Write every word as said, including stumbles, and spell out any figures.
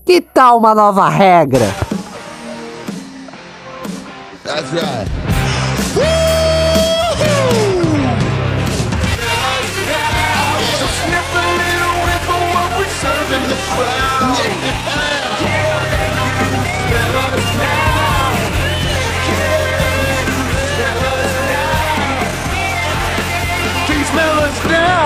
Que tal uma nova regra? That's right. Smell us now.